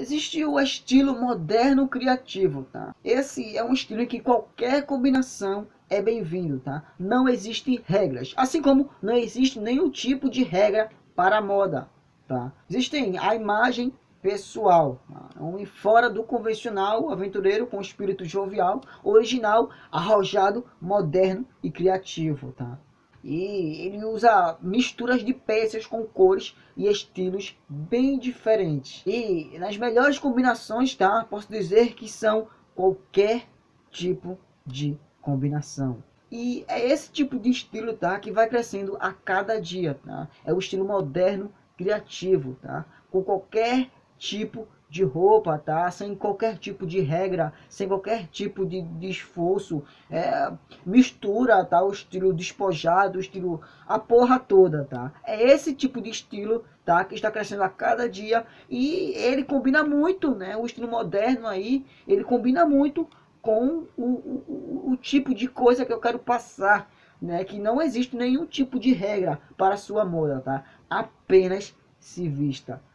Existe o estilo moderno criativo, tá? Esse é um estilo em que qualquer combinação é bem-vindo, tá? Não existem regras, assim como não existe nenhum tipo de regra para a moda, tá? Existem a imagem pessoal, tá? Um fora do convencional, aventureiro com espírito jovial, original, arrojado, moderno e criativo, tá? E ele usa misturas de peças com cores e estilos bem diferentes. E nas melhores combinações, tá? Posso dizer que são qualquer tipo de combinação. E é esse tipo de estilo, tá? Que vai crescendo a cada dia, tá? É o estilo moderno criativo, tá? Com qualquer tipo de roupa, tá? Sem qualquer tipo de regra, sem qualquer tipo de esforço. Mistura, tá? O estilo despojado, o estilo, a porra toda, tá? É esse tipo de estilo, tá? Que está crescendo a cada dia e ele combina muito, né? O estilo moderno aí, ele combina muito com o tipo de coisa que eu quero passar, né? Que não existe nenhum tipo de regra para a sua moda, tá? Apenas se vista